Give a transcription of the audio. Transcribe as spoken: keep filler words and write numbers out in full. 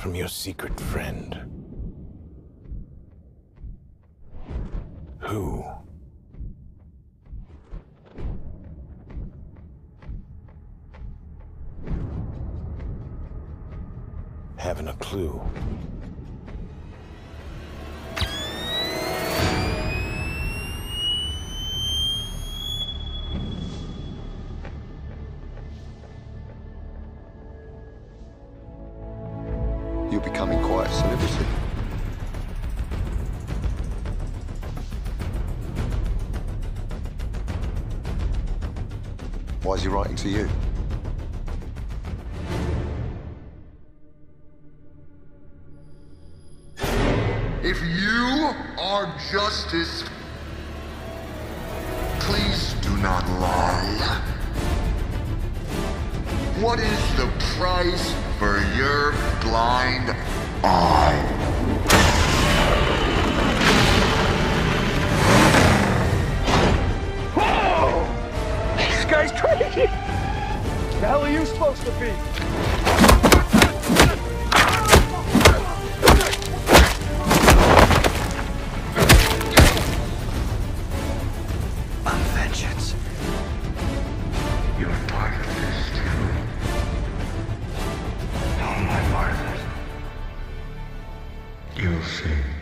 from your secret friend. Who? Haven't a clue. You're becoming quite a celebrity. Why is he writing to you? If you are justice, please do not lie. What is the price for your blind eye? Whoa! This guy's crazy! The hell are you supposed to be? Vengeance. You're part of this too. How am I part of it? You'll see.